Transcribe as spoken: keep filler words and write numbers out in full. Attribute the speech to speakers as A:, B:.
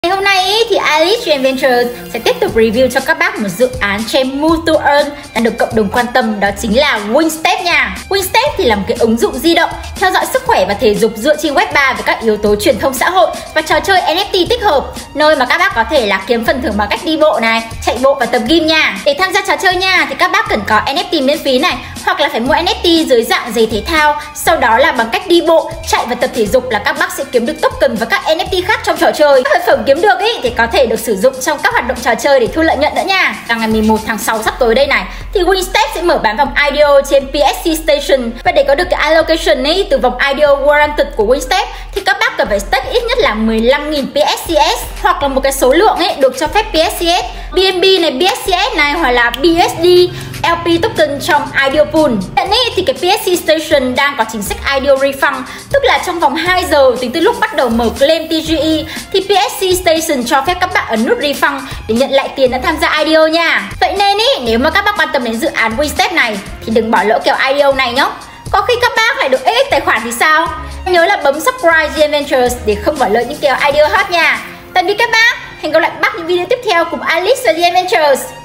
A: Ngày hôm nay ý, thì Alice Adventures sẽ tiếp tục review cho các bác một dự án trên Move to Earn đang được cộng đồng quan tâm, đó chính là Wingstep nha. Wingstep thì là một cái ứng dụng di động theo dõi sức khỏe và thể dục dựa trên web ba với các yếu tố truyền thông xã hội và trò chơi en ép tê tích hợp, nơi mà các bác có thể là kiếm phần thưởng bằng cách đi bộ này, chạy bộ và tập gym nha. Để tham gia trò chơi nha thì các bác cần có en ép tê miễn phí này, hoặc là phải mua en ép tê dưới dạng giày thể thao, sau đó là bằng cách đi bộ, chạy và tập thể dục là các bác sẽ kiếm được token và các en ép tê khác trong trò chơi. Các vật phẩm kiếm được ý thì có thể được sử dụng trong các hoạt động trò chơi để thu lợi nhuận nữa nha. Vào ngày mười một tháng sáu sắp tới đây này thì Wingstep sẽ mở bán vòng i đê ô trên pê ét xê Station, và để có được cái allocation ấy từ vòng i đê ô Warranted của Wingstep thì các bác cần phải stake ít nhất là mười lăm nghìn pê ét xê ét hoặc là một cái số lượng ấy được cho phép pê ét xê ét, bê en bê này, bê ét xê ét này, hoặc là bê ét đê, lờ pê token trong i đê ô Pool. Hiện nay thì cái pê ét xê Station đang có chính sách i đê ô Refund, tức là trong vòng hai giờ tính từ lúc bắt đầu mở claim tê giê e thì pê ét xê Station cho phép các bạn ấn nút Refund để nhận lại tiền đã tham gia i đê ô nha. Vậy nên ý, nếu mà các bác quan tâm đến dự án Wingstep này thì đừng bỏ lỡ kèo i đê ô này nhé. Có khi các bác lại được ích tài khoản thì sao? Nhớ là bấm subscribe G Adventures để không bỏ lỡ những kèo i đê ô hot nha. Tạm biệt các bác, hẹn gặp lại các bác những video tiếp theo cùng Alice và G Adventures.